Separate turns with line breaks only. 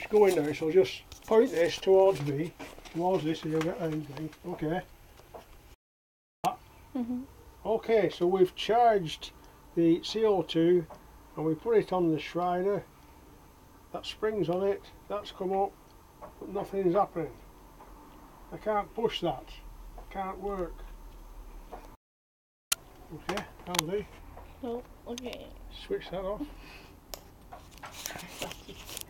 switch going now, so just point this towards me, towards this, and you'll get anything. Okay. Okay, so we've charged the CO2 and we put it on the Schreiner. That spring's on it, that's come up, but nothing's happening. I can't push that, it can't work. Okay, that'll do.
Oh, okay.
Switch that off.